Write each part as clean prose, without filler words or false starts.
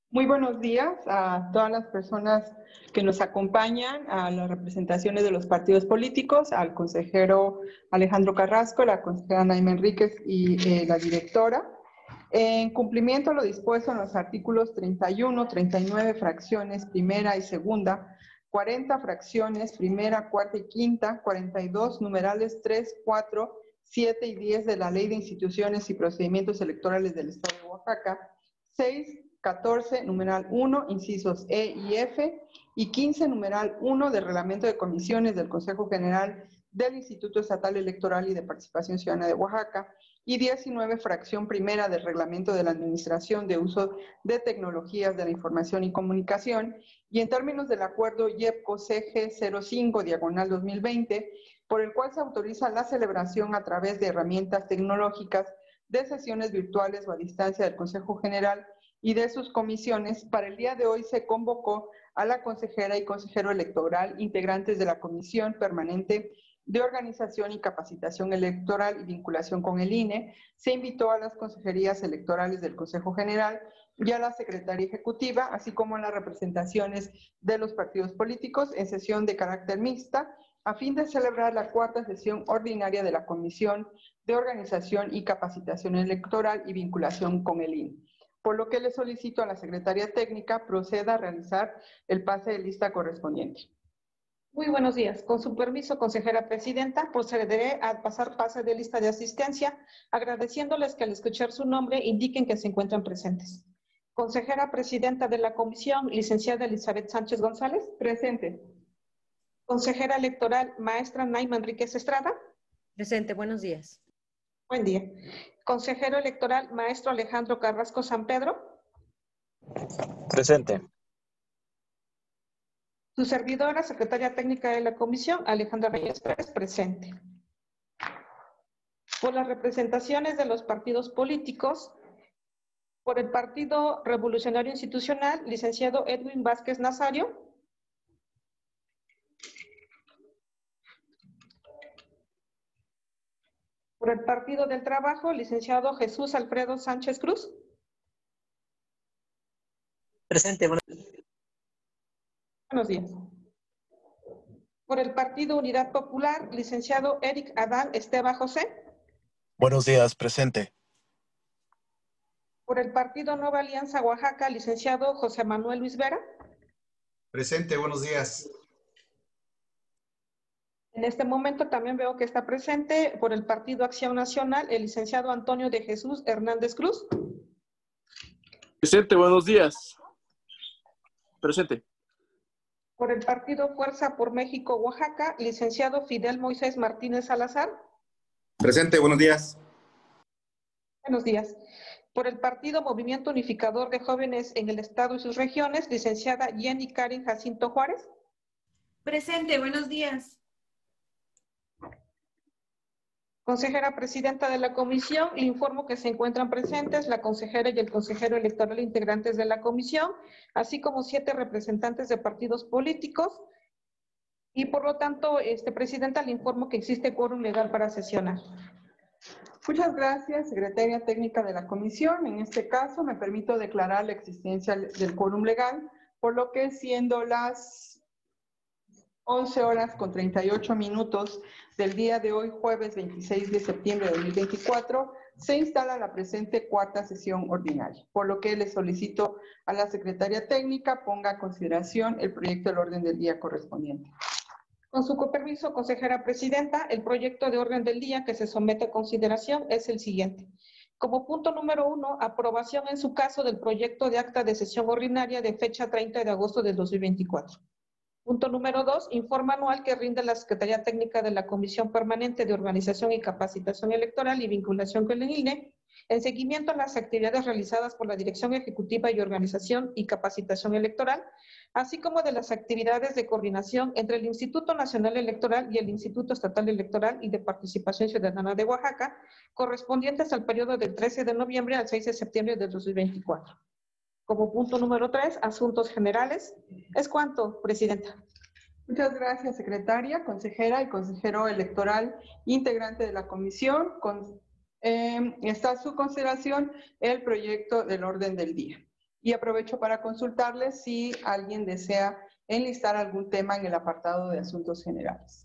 Muy buenos días a todas las personas que nos acompañan, a las representaciones de los partidos políticos, al consejero Alejandro Carrasco, la consejera Naima Enríquez y la directora. En cumplimiento a lo dispuesto en los artículos 31, 39, fracciones primera y segunda, 40 fracciones primera, cuarta y quinta, 42 numerales 3, 4, 7 y 10 de la Ley de Instituciones y Procedimientos Electorales del Estado de Oaxaca, 6, 14, numeral 1, incisos E y F, y 15, numeral 1 del Reglamento de Comisiones del Consejo General del Instituto Estatal Electoral y de Participación Ciudadana de Oaxaca, y 19, fracción primera del Reglamento de la Administración de Uso de Tecnologías de la Información y Comunicación, y en términos del Acuerdo IEPCO-CG 05/2020, por el cual se autoriza la celebración a través de herramientas tecnológicas de sesiones virtuales o a distancia del Consejo General y de sus comisiones. Para el día de hoy se convocó a la consejera y consejero electoral, integrantes de la Comisión Permanente de Organización y Capacitación Electoral y Vinculación con el INE. Se invitó a las consejerías electorales del Consejo General y a la Secretaría Ejecutiva, así como a las representaciones de los partidos políticos en sesión de carácter mixta, a fin de celebrar la cuarta sesión ordinaria de la Comisión de Organización y Capacitación Electoral y Vinculación con el INE. Por lo que le solicito a la Secretaría Técnica proceda a realizar el pase de lista correspondiente. Muy buenos días. Con su permiso, consejera presidenta, procederé a pasar pase de lista de asistencia, agradeciéndoles que al escuchar su nombre indiquen que se encuentran presentes. Consejera presidenta de la comisión, licenciada Elizabeth Sánchez González. Presente. Consejera electoral, maestra Naima Enríquez Estrada. Presente, buenos días. Buen día. Consejero electoral, maestro Alejandro Carrasco San Pedro. Presente. Su servidora, secretaria técnica de la comisión, Alejandra Reyes Pérez, presente. Por las representaciones de los partidos políticos, por el Partido Revolucionario Institucional, licenciado Edwin Vázquez Nazario. Por el Partido del Trabajo, licenciado Jesús Alfredo Sánchez Cruz. Presente, Buenos días. Por el Partido Unidad Popular, licenciado Eric Adán Esteba José. Buenos días, presente. Por el Partido Nueva Alianza Oaxaca, licenciado José Manuel Luis Vera. Presente, buenos días. En este momento también veo que está presente por el Partido Acción Nacional el licenciado Antonio de Jesús Hernández Cruz. Presente, buenos días. Presente. Por el Partido Fuerza por México Oaxaca, licenciado Fidel Moisés Martínez Salazar. Presente, buenos días. Buenos días. Por el Partido Movimiento Unificador de Jóvenes en el Estado y sus regiones, licenciada Jenny Karen Jacinto Juárez. Presente, buenos días. Consejera presidenta de la comisión, le informo que se encuentran presentes la consejera y el consejero electoral integrantes de la comisión, así como 7 representantes de partidos políticos. Y por lo tanto, presidenta, le informo que existe quórum legal para sesionar. Muchas gracias, secretaria técnica de la comisión. En este caso, me permito declarar la existencia del quórum legal, por lo que siendo las 11:38 del día de hoy, jueves 26 de septiembre de 2024, se instala la presente cuarta sesión ordinaria, por lo que le solicito a la secretaria técnica ponga a consideración el proyecto del orden del día correspondiente. Con su permiso, consejera presidenta, el proyecto de orden del día que se somete a consideración es el siguiente. Como punto número 1, aprobación en su caso del proyecto de acta de sesión ordinaria de fecha 30 de agosto del 2024. Punto número 2, informe anual que rinde la Secretaría Técnica de la Comisión Permanente de Organización y Capacitación Electoral y Vinculación con el INE, en seguimiento a las actividades realizadas por la Dirección Ejecutiva y Organización y Capacitación Electoral, así como de las actividades de coordinación entre el Instituto Nacional Electoral y el Instituto Estatal Electoral y de Participación Ciudadana de Oaxaca, correspondientes al periodo del 13 de noviembre al 6 de septiembre de 2024. Como punto número 3, asuntos generales. ¿Es cuánto, presidenta? Muchas gracias, secretaria, consejera y consejero electoral integrante de la comisión. Está a su consideración el proyecto del orden del día. Y aprovecho para consultarles si alguien desea enlistar algún tema en el apartado de asuntos generales.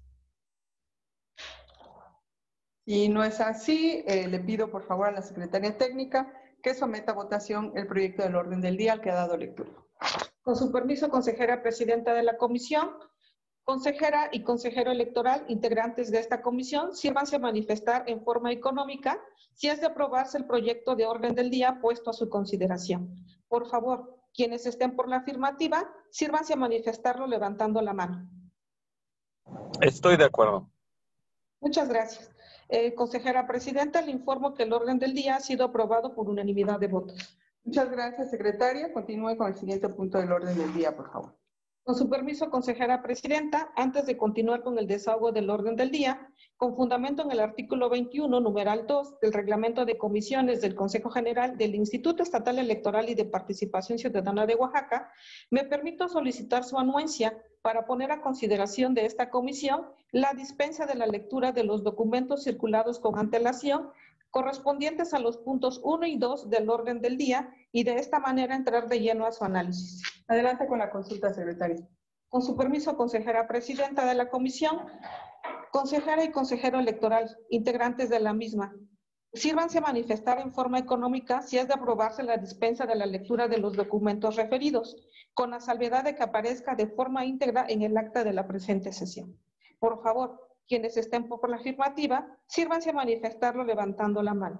Si no es así, le pido por favor a la Secretaría Técnica que someta a votación el proyecto del orden del día al que ha dado lectura. Con su permiso, consejera presidenta de la comisión, consejera y consejero electoral, integrantes de esta comisión, sírvanse a manifestar en forma económica si es de aprobarse el proyecto de orden del día puesto a su consideración. Por favor, quienes estén por la afirmativa, sírvanse a manifestarlo levantando la mano. Estoy de acuerdo. Muchas gracias. Consejera presidenta, le informo que el orden del día ha sido aprobado por unanimidad de votos. Muchas gracias, secretaria. Continúe con el siguiente punto del orden del día, por favor. Con su permiso, consejera presidenta, antes de continuar con el desahogo del orden del día, con fundamento en el artículo 21, numeral 2 del Reglamento de Comisiones del Consejo General del Instituto Estatal Electoral y de Participación Ciudadana de Oaxaca, me permito solicitar su anuencia para poner a consideración de esta comisión la dispensa de la lectura de los documentos circulados con antelación correspondientes a los puntos 1 y 2 del orden del día y de esta manera entrar de lleno a su análisis. Adelante con la consulta, secretaria. Con su permiso, consejera presidenta de la comisión, consejera y consejero electoral, integrantes de la misma, sírvanse a manifestar en forma económica si es de aprobarse la dispensa de la lectura de los documentos referidos, con la salvedad de que aparezca de forma íntegra en el acta de la presente sesión. Por favor, quienes estén por la afirmativa, sírvanse a manifestarlo levantando la mano.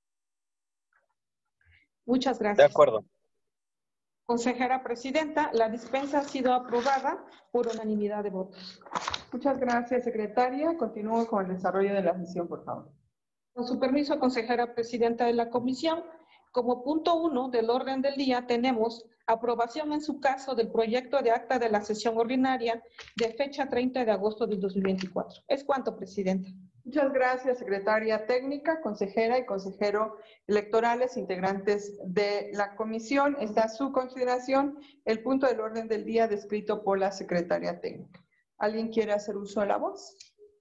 Muchas gracias. De acuerdo. Consejera presidenta, la dispensa ha sido aprobada por unanimidad de votos. Muchas gracias, secretaria. Continúo con el desarrollo de la sesión, por favor. Con su permiso, consejera presidenta de la comisión, como punto 1 del orden del día tenemos aprobación en su caso del proyecto de acta de la sesión ordinaria de fecha 30 de agosto del 2024. ¿Es cuánto, presidenta? Muchas gracias, secretaria técnica, consejera y consejero electorales, integrantes de la comisión. Está a su consideración el punto del orden del día descrito por la secretaria técnica. ¿Alguien quiere hacer uso de la voz?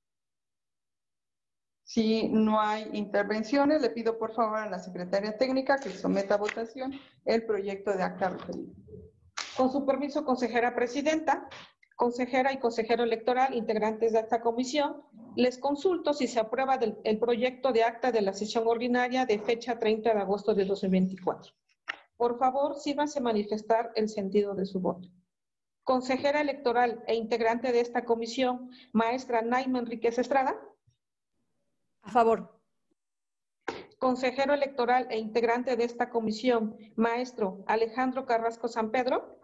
Si no hay intervenciones, le pido por favor a la secretaria técnica que someta a votación el proyecto de acta referido. Con su permiso, consejera presidenta, consejera y consejero electoral, integrantes de esta comisión, les consulto si se aprueba el proyecto de acta de la sesión ordinaria de fecha 30 de agosto de 2024. Por favor, sírvanse a manifestar el sentido de su voto. Consejera electoral e integrante de esta comisión, maestra Naima Enríquez Estrada. A favor. Consejero electoral e integrante de esta comisión, maestro Alejandro Carrasco San Pedro.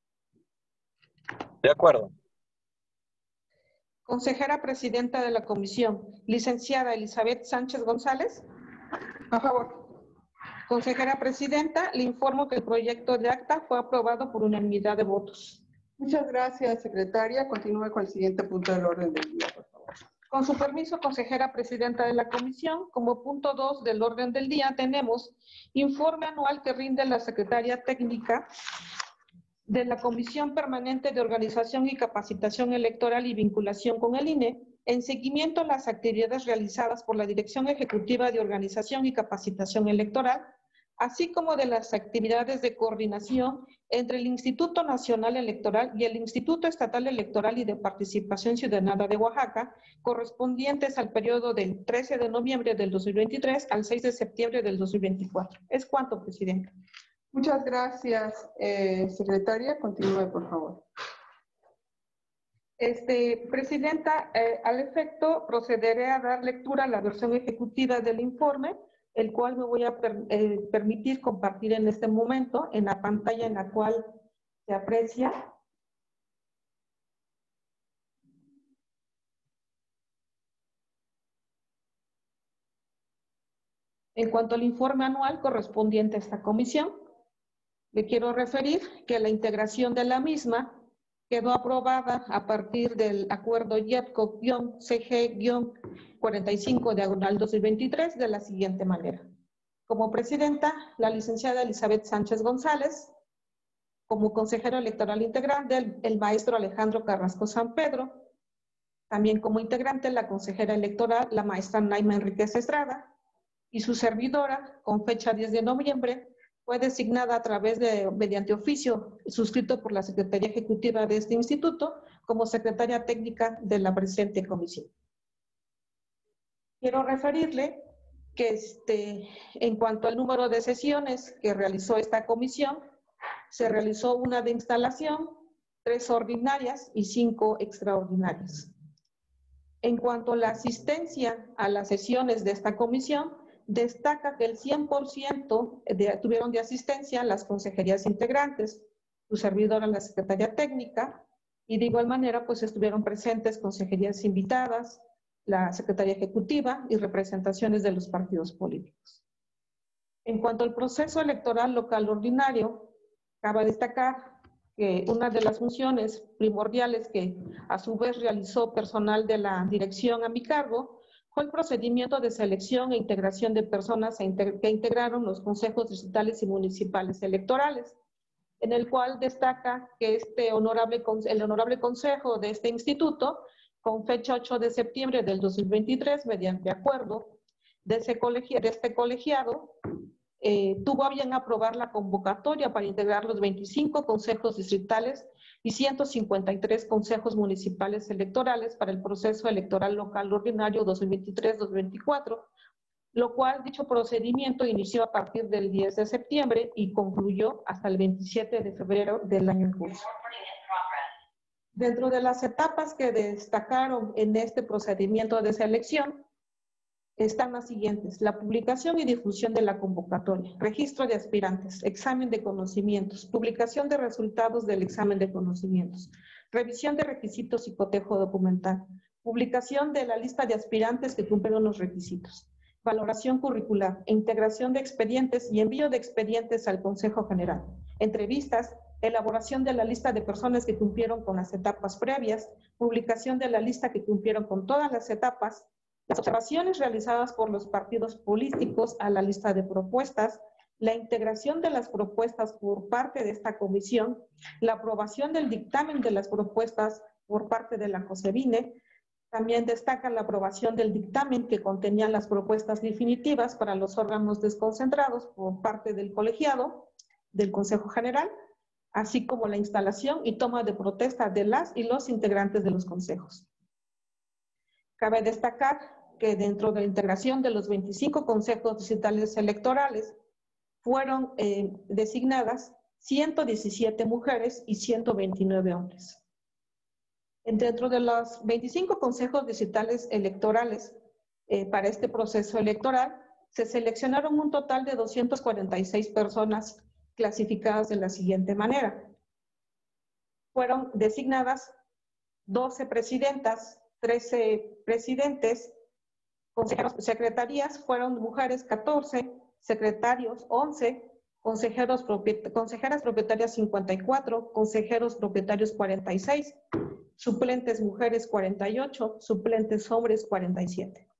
De acuerdo. Consejera presidenta de la comisión, licenciada Elizabeth Sánchez González. A favor. Consejera presidenta, le informo que el proyecto de acta fue aprobado por unanimidad de votos. Muchas gracias, secretaria. Continúe con el siguiente punto del orden del día, por favor. Con su permiso, consejera presidenta de la comisión, como punto 2 del orden del día tenemos informe anual que rinde la secretaria técnica de la Comisión Permanente de Organización y Capacitación Electoral y Vinculación con el INE, en seguimiento a las actividades realizadas por la Dirección Ejecutiva de Organización y Capacitación Electoral, así como de las actividades de coordinación entre el Instituto Nacional Electoral y el Instituto Estatal Electoral y de Participación Ciudadana de Oaxaca, correspondientes al periodo del 13 de noviembre del 2023 al 6 de septiembre del 2024. ¿Es cuánto, presidenta? Muchas gracias, secretaria. Continúe, por favor. Presidenta, al efecto, procederé a dar lectura a la versión ejecutiva del informe, el cual me voy a permitir compartir en este momento en la pantalla en la cual se aprecia. En cuanto al informe anual correspondiente a esta comisión, le quiero referir que la integración de la misma quedó aprobada a partir del acuerdo YEPCO-CG-45/2023 de la siguiente manera. Como presidenta, la licenciada Elizabeth Sánchez González. Como consejero electoral integrante, el maestro Alejandro Carrasco San Pedro. También como integrante, la consejera electoral, la maestra Naima Enríquez Estrada. Y su servidora, con fecha 10 de noviembre, fue designada a través de, mediante oficio suscrito por la Secretaría Ejecutiva de este instituto como secretaria técnica de la presente comisión. Quiero referirle que en cuanto al número de sesiones que realizó esta comisión, se realizó una de instalación, 3 ordinarias y 5 extraordinarias. En cuanto a la asistencia a las sesiones de esta comisión, destaca que el 100% tuvieron de asistencia las consejerías integrantes, su servidora la Secretaría Técnica, y de igual manera pues estuvieron presentes consejerías invitadas, la Secretaría Ejecutiva y representaciones de los partidos políticos. En cuanto al proceso electoral local ordinario, cabe destacar que una de las funciones primordiales que a su vez realizó personal de la dirección a mi cargo fue el procedimiento de selección e integración de personas que integraron los consejos distritales y municipales electorales, en el cual destaca que el honorable consejo de este instituto, con fecha 8 de septiembre del 2023, mediante acuerdo de este colegiado, tuvo a bien aprobar la convocatoria para integrar los 25 consejos distritales y 153 consejos municipales electorales para el proceso electoral local ordinario 2023-2024, lo cual dicho procedimiento inició a partir del 10 de septiembre y concluyó hasta el 27 de febrero del año en curso. Dentro de las etapas que destacaron en este procedimiento de selección, están las siguientes: la publicación y difusión de la convocatoria, registro de aspirantes, examen de conocimientos, publicación de resultados del examen de conocimientos, revisión de requisitos y cotejo documental, publicación de la lista de aspirantes que cumplieron los requisitos, valoración curricular, integración de expedientes y envío de expedientes al Consejo General, entrevistas, elaboración de la lista de personas que cumplieron con las etapas previas, publicación de la lista que cumplieron con todas las etapas, las observaciones realizadas por los partidos políticos a la lista de propuestas, la integración de las propuestas por parte de esta comisión, la aprobación del dictamen de las propuestas por parte de la COSEBINE. También destaca la aprobación del dictamen que contenía las propuestas definitivas para los órganos desconcentrados por parte del colegiado, del Consejo General, así como la instalación y toma de protesta de las y los integrantes de los consejos. Cabe destacar que dentro de la integración de los 25 consejos distritales electorales fueron designadas 117 mujeres y 129 hombres. Dentro de los 25 consejos distritales electorales para este proceso electoral, se seleccionaron un total de 246 personas clasificadas de la siguiente manera. Fueron designadas 12 presidentas, 13 presidentes, consejeros, secretarías fueron mujeres 14, secretarios 11, consejeras propietarias 54, consejeros propietarios 46, suplentes mujeres 48, suplentes hombres 47.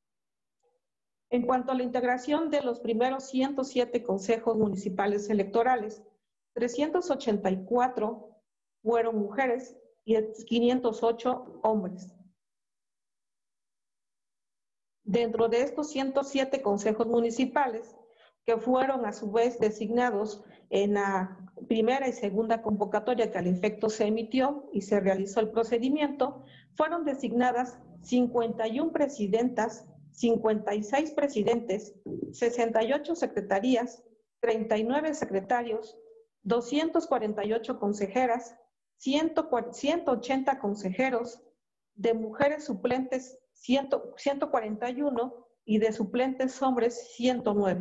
En cuanto a la integración de los primeros 107 consejos municipales electorales, 384 fueron mujeres y 508 hombres. Dentro de estos 107 consejos municipales, que fueron a su vez designados en la primera y segunda convocatoria que al efecto se emitió y se realizó el procedimiento, fueron designadas 51 presidentas, 56 presidentes, 68 secretarías, 39 secretarios, 248 consejeras, 180 consejeros, de mujeres suplentes 141 y de suplentes hombres 109.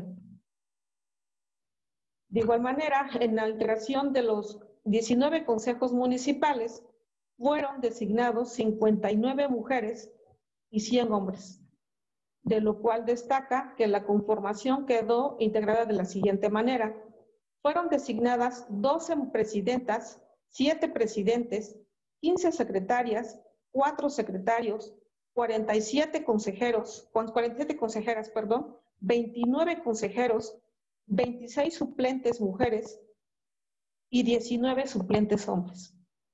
De igual manera, en la integración de los 19 consejos municipales fueron designados 59 mujeres y 100 hombres, de lo cual destaca que la conformación quedó integrada de la siguiente manera. Fueron designadas 12 presidentas, 7 presidentes, 15 secretarias, 4 secretarios, 47 consejeros, 47 consejeras, 29 consejeros, 26 suplentes mujeres y 19 suplentes hombres.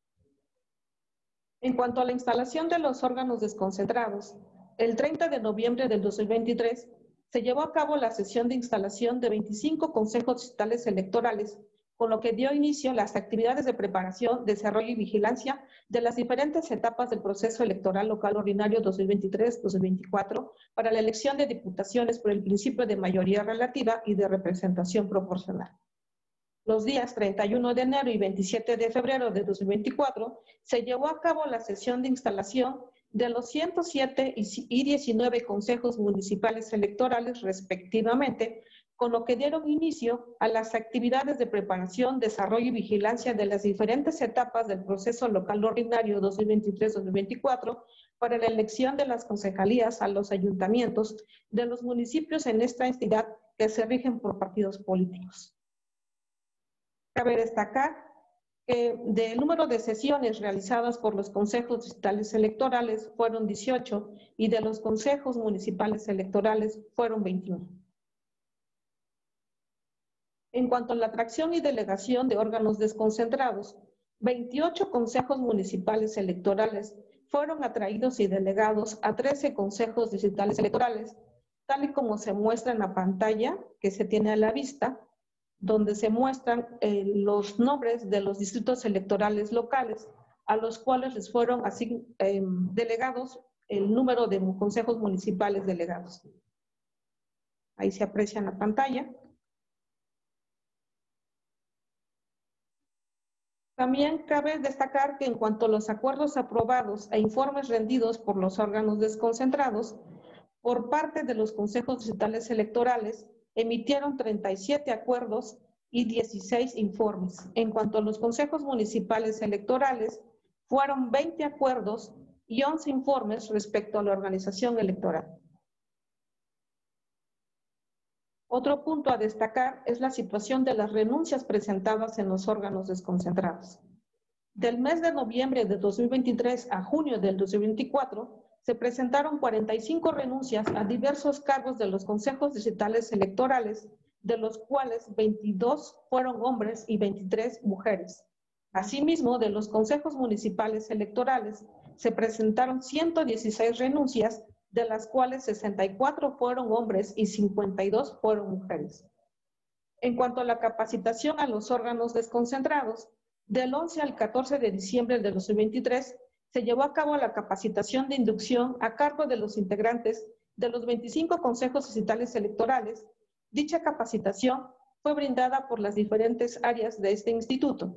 En cuanto a la instalación de los órganos desconcentrados, el 30 de noviembre del 2023 se llevó a cabo la sesión de instalación de 25 consejos distritales electorales, con lo que dio inicio a las actividades de preparación, desarrollo y vigilancia de las diferentes etapas del proceso electoral local ordinario 2023-2024 para la elección de diputaciones por el principio de mayoría relativa y de representación proporcional. Los días 31 de enero y 27 de febrero de 2024 se llevó a cabo la sesión de instalación de los 107 y 19 consejos municipales electorales respectivamente, con lo que dieron inicio a las actividades de preparación, desarrollo y vigilancia de las diferentes etapas del proceso local ordinario 2023-2024 para la elección de las concejalías a los ayuntamientos de los municipios en esta entidad que se rigen por partidos políticos. Cabe destacar que del número de sesiones realizadas por los consejos distritales electorales fueron 18 y de los consejos municipales electorales fueron 21. En cuanto a la atracción y delegación de órganos desconcentrados, 28 consejos municipales electorales fueron atraídos y delegados a 13 consejos distritales electorales, tal y como se muestra en la pantalla que se tiene a la vista, donde se muestran los nombres de los distritos electorales locales, a los cuales les fueron así delegados el número de consejos municipales delegados. Ahí se aprecia en la pantalla. También cabe destacar que en cuanto a los acuerdos aprobados e informes rendidos por los órganos desconcentrados, por parte de los consejos distritales electorales, emitieron 37 acuerdos y 16 informes. En cuanto a los consejos municipales electorales, fueron 20 acuerdos y 11 informes respecto a la organización electoral. Otro punto a destacar es la situación de las renuncias presentadas en los órganos desconcentrados. Del mes de noviembre de 2023 a junio del 2024, se presentaron 45 renuncias a diversos cargos de los consejos distritales electorales, de los cuales 22 fueron hombres y 23 mujeres. Asimismo, de los consejos municipales electorales, se presentaron 116 renuncias, de las cuales 64 fueron hombres y 52 fueron mujeres. En cuanto a la capacitación a los órganos desconcentrados, del 11 al 14 de diciembre de 2023, se llevó a cabo la capacitación de inducción a cargo de los integrantes de los 25 consejos distritales electorales. Dicha capacitación fue brindada por las diferentes áreas de este instituto.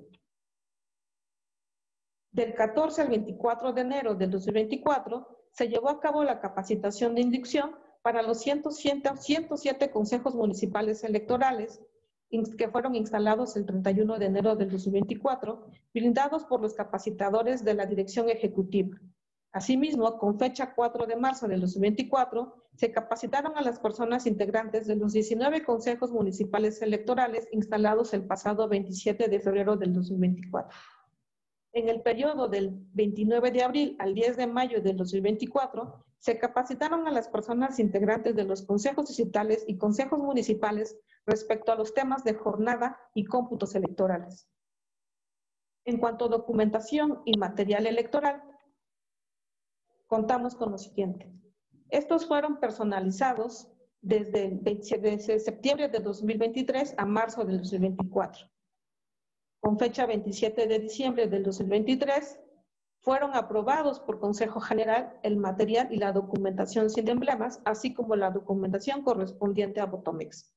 Del 14 al 24 de enero del 2024, se llevó a cabo la capacitación de inducción para los 107 consejos municipales electorales que fueron instalados el 31 de enero del 2024, brindados por los capacitadores de la Dirección Ejecutiva. Asimismo, con fecha 4 de marzo del 2024, se capacitaron a las personas integrantes de los 19 consejos municipales electorales instalados el pasado 27 de febrero del 2024. En el periodo del 29 de abril al 10 de mayo del 2024, se capacitaron a las personas integrantes de los consejos distritales y consejos municipales respecto a los temas de jornada y cómputos electorales. En cuanto a documentación y material electoral, contamos con lo siguiente. Estos fueron personalizados desde septiembre de 2023 a marzo del 2024. Con fecha 27 de diciembre del 2023, fueron aprobados por Consejo General el material y la documentación sin emblemas, así como la documentación correspondiente a Botomex.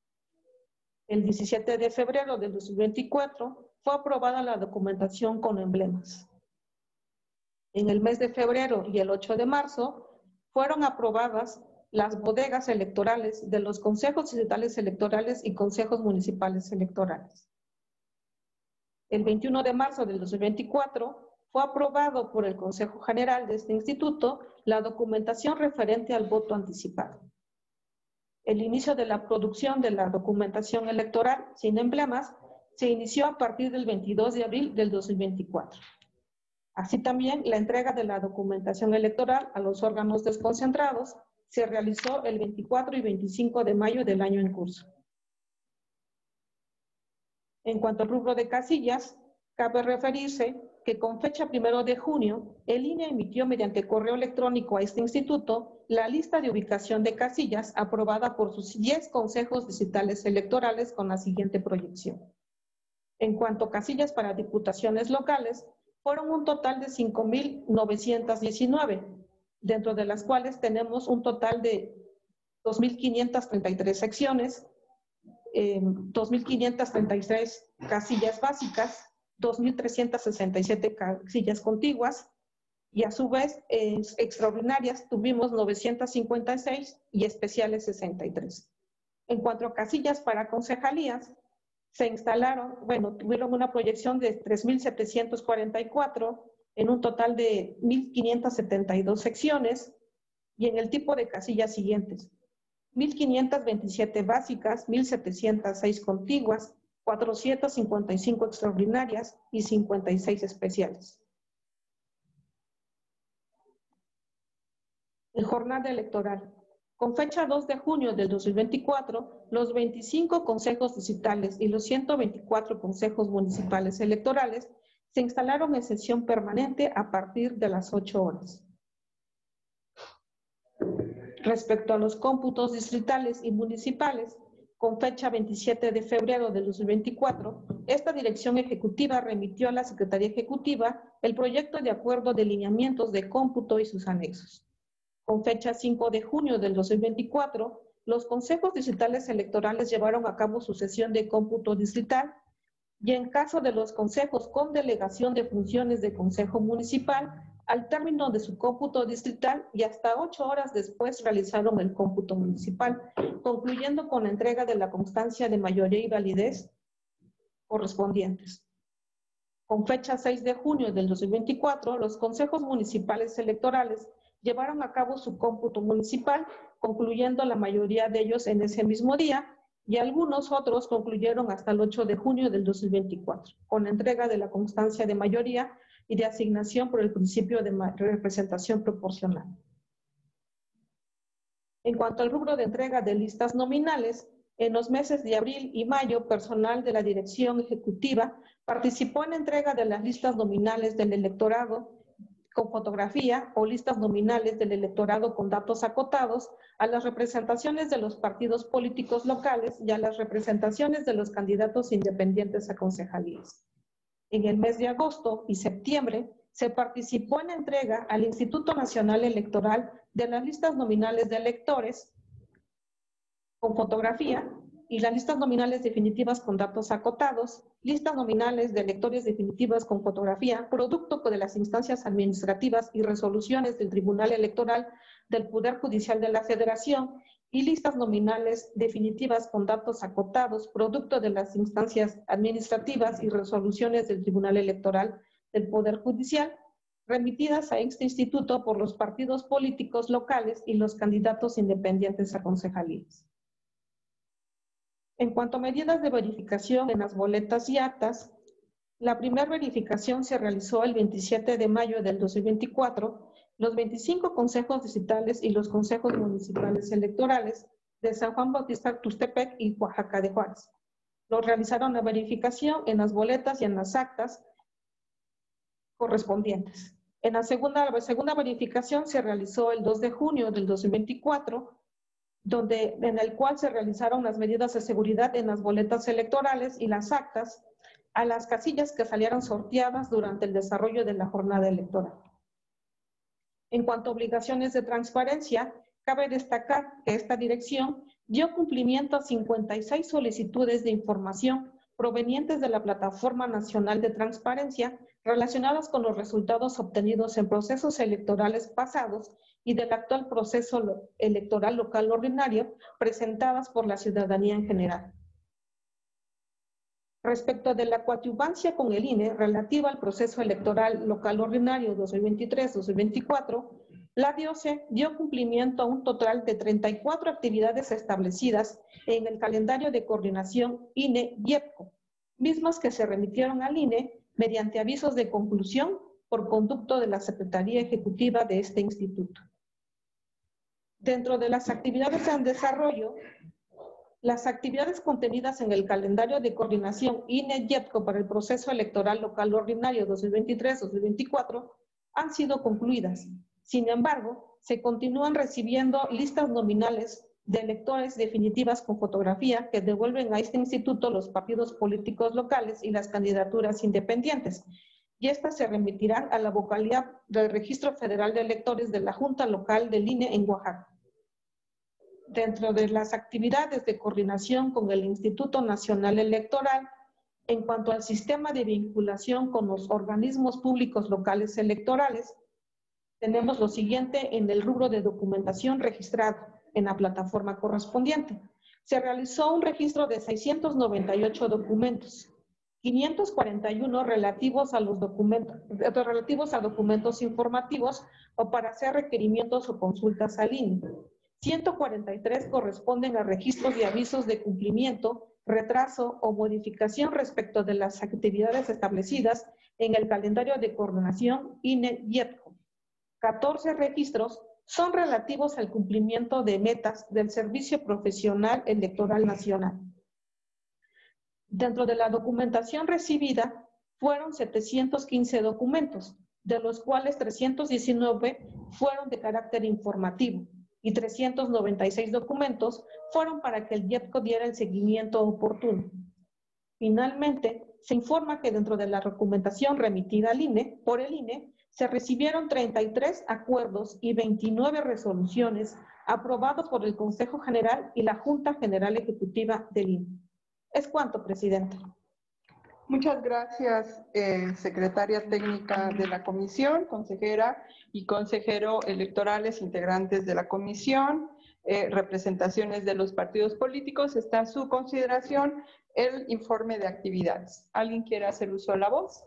El 17 de febrero del 2024 fue aprobada la documentación con emblemas. En el mes de febrero y el 8 de marzo fueron aprobadas las bodegas electorales de los consejos distritales electorales y consejos municipales electorales. El 21 de marzo del 2024 fue aprobado por el Consejo General de este instituto la documentación referente al voto anticipado. El inicio de la producción de la documentación electoral sin emblemas se inició a partir del 22 de abril del 2024. Así también, la entrega de la documentación electoral a los órganos desconcentrados se realizó el 24 y 25 de mayo del año en curso. En cuanto al rubro de casillas, cabe referirse que con fecha 1 de junio, el INE emitió mediante correo electrónico a este instituto la lista de ubicación de casillas aprobada por sus 10 consejos distritales electorales con la siguiente proyección. En cuanto a casillas para diputaciones locales, fueron un total de 5,919, dentro de las cuales tenemos un total de 2,533 secciones, 2,533 casillas básicas, 2,367 casillas contiguas y a su vez extraordinarias tuvimos 956 y especiales 63. En cuanto a casillas para concejalías, se instalaron, tuvieron una proyección de 3,744 en un total de 1,572 secciones y en el tipo de casillas siguientes: 1,527 básicas, 1,706 contiguas, 455 extraordinarias y 56 especiales. En jornada electoral. Con fecha 2 de junio del 2024, los 25 consejos distritales y los 124 consejos municipales electorales se instalaron en sesión permanente a partir de las 8 horas. Respecto a los cómputos distritales y municipales, con fecha 27 de febrero del 2024, esta dirección ejecutiva remitió a la Secretaría Ejecutiva el proyecto de acuerdo de lineamientos de cómputo y sus anexos. Con fecha 5 de junio del 2024, los consejos distritales electorales llevaron a cabo su sesión de cómputo distrital y en caso de los consejos con delegación de funciones de consejo municipal, al término de su cómputo distrital y hasta 8 horas después realizaron el cómputo municipal, concluyendo con la entrega de la constancia de mayoría y validez correspondientes. Con fecha 6 de junio del 2024, los consejos municipales electorales llevaron a cabo su cómputo municipal, concluyendo la mayoría de ellos en ese mismo día, y algunos otros concluyeron hasta el 8 de junio del 2024, con la entrega de la constancia de mayoría y de asignación por el principio de representación proporcional. En cuanto al rubro de entrega de listas nominales, en los meses de abril y mayo, personal de la Dirección Ejecutiva participó en la entrega de las listas nominales del electorado con fotografía o listas nominales del electorado con datos acotados a las representaciones de los partidos políticos locales y a las representaciones de los candidatos independientes a concejalías. En el mes de agosto y septiembre se participó en la entrega al Instituto Nacional Electoral de las listas nominales de electores con fotografía y las listas nominales definitivas con datos acotados, listas nominales de electores definitivas con fotografía, producto de las instancias administrativas y resoluciones del Tribunal Electoral del Poder Judicial de la Federación y listas nominales definitivas con datos acotados, producto de las instancias administrativas y resoluciones del Tribunal Electoral del Poder Judicial, remitidas a este instituto por los partidos políticos locales y los candidatos independientes a concejalías. En cuanto a medidas de verificación en las boletas y actas, la primera verificación se realizó el 27 de mayo del 2024. Los 25 consejos distritales y los consejos municipales electorales de San Juan Bautista Tuxtepec y Oaxaca de Juárez. Realizaron la verificación en las boletas y en las actas correspondientes. La segunda verificación se realizó el 2 de junio del 2024, en el cual se realizaron las medidas de seguridad en las boletas electorales y las actas a las casillas que salieron sorteadas durante el desarrollo de la jornada electoral. En cuanto a obligaciones de transparencia, cabe destacar que esta dirección dio cumplimiento a 56 solicitudes de información provenientes de la Plataforma Nacional de Transparencia relacionadas con los resultados obtenidos en procesos electorales pasados y del actual proceso electoral local ordinario presentadas por la ciudadanía en general. Respecto de la coadyuvancia con el INE relativa al proceso electoral local ordinario 2023-2024, la DIOCE dio cumplimiento a un total de 34 actividades establecidas en el calendario de coordinación INE y EPCO, mismas que se remitieron al INE mediante avisos de conclusión por conducto de la Secretaría Ejecutiva de este instituto. Dentro de las actividades en desarrollo, Las actividades contenidas en el calendario de coordinación INE-YEPCO para el proceso electoral local ordinario 2023-2024 han sido concluidas. Sin embargo, se continúan recibiendo listas nominales de electores definitivas con fotografía que devuelven a este instituto los partidos políticos locales y las candidaturas independientes, y estas se remitirán a la vocalía del Registro Federal de Electores de la Junta Local del INE en Oaxaca. Dentro de las actividades de coordinación con el Instituto Nacional Electoral, en cuanto al sistema de vinculación con los organismos públicos locales electorales, tenemos lo siguiente en el rubro de documentación registrada en la plataforma correspondiente. Se realizó un registro de 698 documentos, 541 relativos a documentos informativos o para hacer requerimientos o consultas al INE. 143 corresponden a registros y avisos de cumplimiento, retraso o modificación respecto de las actividades establecidas en el calendario de coordinación INE-YEPCO. 14 registros son relativos al cumplimiento de metas del Servicio Profesional Electoral Nacional. Dentro de la documentación recibida fueron 715 documentos, de los cuales 319 fueron de carácter informativo y 396 documentos fueron para que el YEPCO diera el seguimiento oportuno. Finalmente, se informa que dentro de la documentación remitida al INE, por el INE, se recibieron 33 acuerdos y 29 resoluciones aprobados por el Consejo General y la Junta General Ejecutiva del INE. Es cuanto, Presidenta. Muchas gracias, secretaria técnica de la comisión, consejera y consejero electorales, integrantes de la comisión, representaciones de los partidos políticos. Está a su consideración el informe de actividades. ¿Alguien quiere hacer uso de la voz?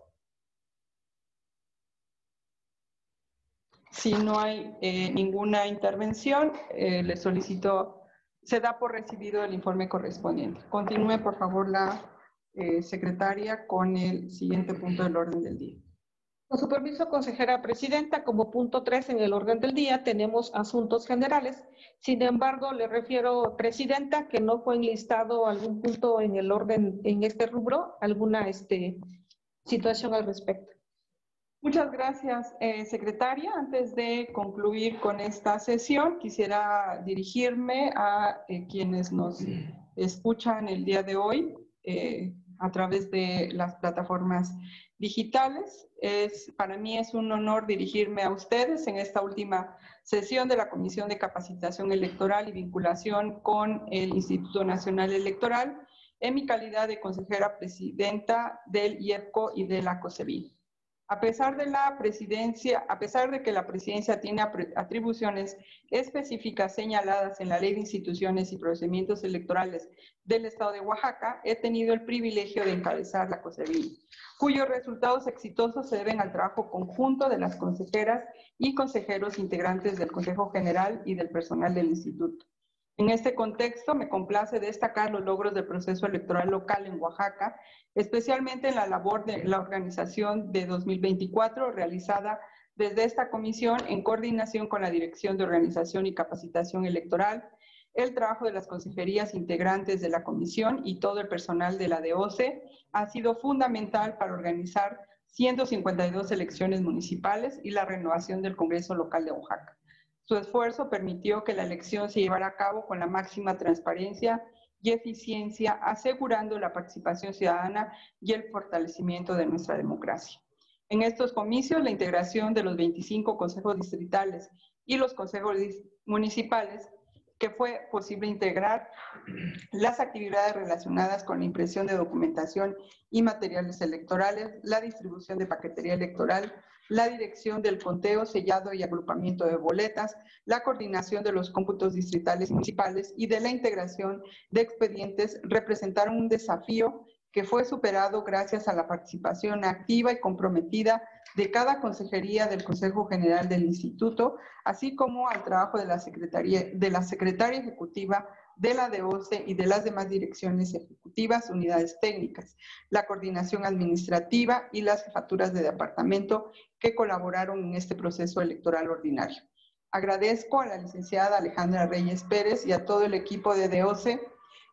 Si no hay ninguna intervención, le solicito, se da por recibido el informe correspondiente. Continúe, por favor, la secretaria, con el siguiente punto del orden del día. Con su permiso, consejera presidenta, como punto 3 en el orden del día tenemos asuntos generales. Sin embargo, le refiero, presidenta, que no fue enlistado algún punto en el orden, en este rubro, alguna situación al respecto. Muchas gracias, secretaria. Antes de concluir con esta sesión, quisiera dirigirme a quienes nos escuchan el día de hoy a través de las plataformas digitales. Para mí es un honor dirigirme a ustedes en esta última sesión de la Comisión de Capacitación Electoral y Vinculación con el Instituto Nacional Electoral, en mi calidad de consejera presidenta del YEPCO y de la COSEBIN. A pesar de que la presidencia tiene atribuciones específicas señaladas en la Ley de Instituciones y Procedimientos Electorales del Estado de Oaxaca, he tenido el privilegio de encabezar la COSEBIN, cuyos resultados exitosos se deben al trabajo conjunto de las consejeras y consejeros integrantes del Consejo General y del personal del Instituto. En este contexto, me complace destacar los logros del proceso electoral local en Oaxaca, especialmente en la labor de la organización de 2024 realizada desde esta comisión en coordinación con la Dirección de Organización y Capacitación Electoral, el trabajo de las consejerías integrantes de la comisión y todo el personal de la DOCE ha sido fundamental para organizar 152 elecciones municipales y la renovación del Congreso Local de Oaxaca. Su esfuerzo permitió que la elección se llevara a cabo con la máxima transparencia y eficiencia, asegurando la participación ciudadana y el fortalecimiento de nuestra democracia. En estos comicios, la integración de los 25 consejos distritales y los consejos municipales, que fue posible integrar las actividades relacionadas con la impresión de documentación y materiales electorales, la distribución de paquetería electoral, la dirección del conteo, sellado y agrupamiento de boletas, la coordinación de los cómputos distritales y municipales y de la integración de expedientes representaron un desafío que fue superado gracias a la participación activa y comprometida de cada consejería del Consejo General del Instituto, así como al trabajo de la secretaria ejecutiva de la DOCE y de las demás direcciones ejecutivas, unidades técnicas, la coordinación administrativa y las jefaturas de departamento que colaboraron en este proceso electoral ordinario. Agradezco a la licenciada Alejandra Reyes Pérez y a todo el equipo de DOCE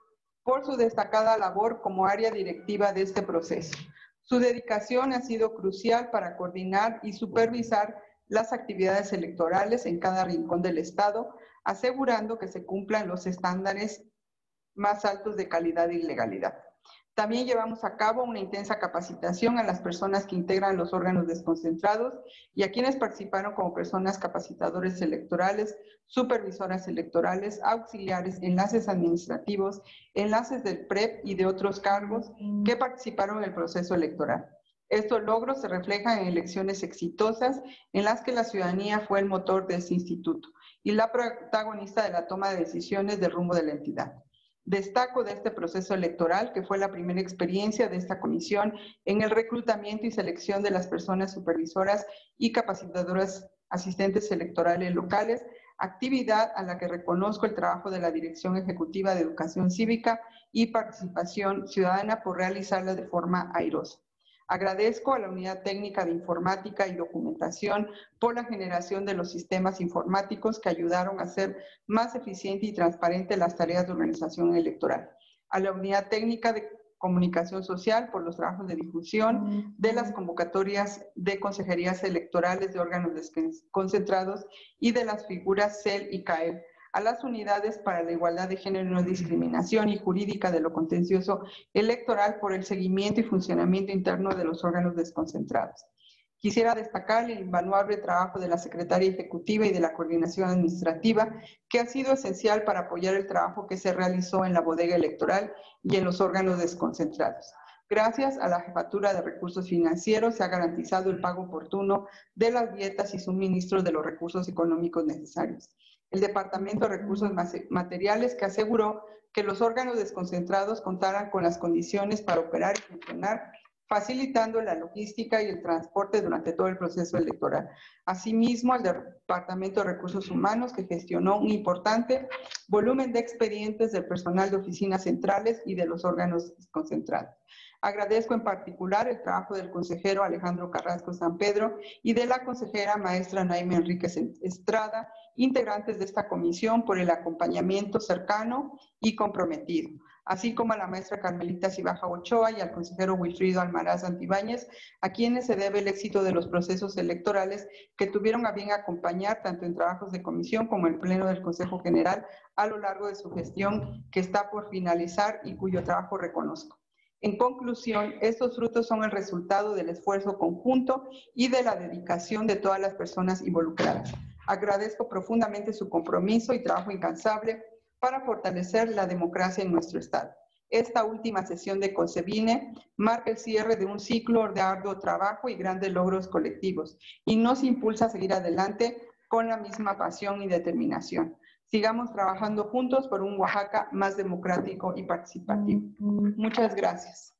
por su destacada labor como área directiva de este proceso. Su dedicación ha sido crucial para coordinar y supervisar las actividades electorales en cada rincón del Estado, asegurando que se cumplan los estándares más altos de calidad y legalidad. También llevamos a cabo una intensa capacitación a las personas que integran los órganos desconcentrados y a quienes participaron como personas capacitadores electorales, supervisoras electorales, auxiliares, enlaces administrativos, enlaces del PREP y de otros cargos que participaron en el proceso electoral. Estos logros se reflejan en elecciones exitosas en las que la ciudadanía fue el motor de este instituto y la protagonista de la toma de decisiones del rumbo de la entidad. Destaco de este proceso electoral que fue la primera experiencia de esta comisión en el reclutamiento y selección de las personas supervisoras y capacitadoras asistentes electorales locales, actividad a la que reconozco el trabajo de la Dirección Ejecutiva de Educación Cívica y Participación Ciudadana por realizarla de forma airosa. Agradezco a la Unidad Técnica de Informática y Documentación por la generación de los sistemas informáticos que ayudaron a hacer más eficiente y transparente las tareas de organización electoral. A la Unidad Técnica de Comunicación Social por los trabajos de difusión de las convocatorias de consejerías electorales de órganos desconcentrados y de las figuras CEL y CAEL. A las unidades para la igualdad de género y no discriminación y jurídica de lo contencioso electoral por el seguimiento y funcionamiento interno de los órganos desconcentrados. Quisiera destacar el invaluable trabajo de la Secretaría Ejecutiva y de la Coordinación Administrativa, que ha sido esencial para apoyar el trabajo que se realizó en la bodega electoral y en los órganos desconcentrados. Gracias a la Jefatura de Recursos Financieros se ha garantizado el pago oportuno de las dietas y suministros de los recursos económicos necesarios. El Departamento de Recursos Materiales que aseguró que los órganos desconcentrados contaran con las condiciones para operar y funcionar, facilitando la logística y el transporte durante todo el proceso electoral. Asimismo, el Departamento de Recursos Humanos que gestionó un importante volumen de expedientes del personal de oficinas centrales y de los órganos desconcentrados. Agradezco en particular el trabajo del consejero Alejandro Carrasco San Pedro y de la consejera maestra Naime Enríquez Estrada, integrantes de esta comisión, por el acompañamiento cercano y comprometido, así como a la maestra Carmelita Cibaja Ochoa y al consejero Wilfrido Almaraz Antibáñez, a quienes se debe el éxito de los procesos electorales que tuvieron a bien acompañar tanto en trabajos de comisión como en el Pleno del Consejo General a lo largo de su gestión que está por finalizar y cuyo trabajo reconozco. En conclusión, estos frutos son el resultado del esfuerzo conjunto y de la dedicación de todas las personas involucradas. Agradezco profundamente su compromiso y trabajo incansable para fortalecer la democracia en nuestro Estado. Esta última sesión de CONCEBINE marca el cierre de un ciclo de arduo trabajo y grandes logros colectivos y nos impulsa a seguir adelante con la misma pasión y determinación. Sigamos trabajando juntos por un Oaxaca más democrático y participativo. Muchas gracias.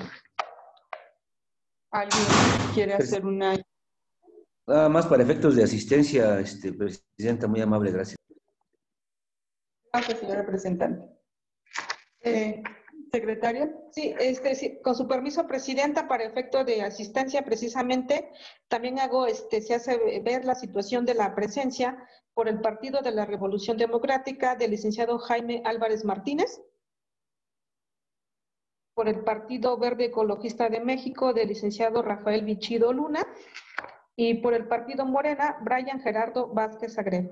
¿Alguien quiere hacer una...? Nada más para efectos de asistencia, Presidenta, muy amable, gracias. Gracias, señor representante. ¿Secretaria? Sí, sí, con su permiso, Presidenta, para efecto de asistencia, precisamente, también se hace ver la situación de la presencia por el Partido de la Revolución Democrática del licenciado Jaime Álvarez Martínez, por el Partido Verde Ecologista de México del licenciado Rafael Vichido Luna y por el Partido Morena, Brian Gerardo Vázquez Agrelo.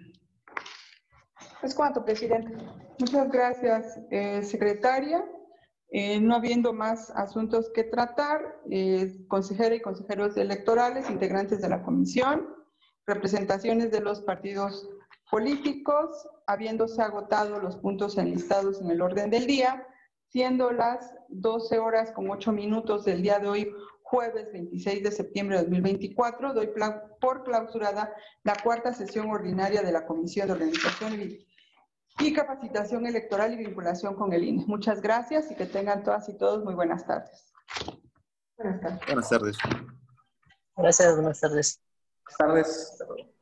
Es cuanto, Presidente. Muchas gracias, secretaria. No habiendo más asuntos que tratar, consejera y consejeros electorales, integrantes de la comisión, representaciones de los partidos políticos, habiéndose agotado los puntos enlistados en el orden del día, siendo las 12:08 del día de hoy, jueves 26 de septiembre de 2024, doy por clausurada la cuarta sesión ordinaria de la Comisión de Organización y Capacitación Electoral y Vinculación con el INE. Muchas gracias y que tengan todas y todos muy buenas tardes. Buenas tardes. Gracias, buenas tardes. Buenas tardes.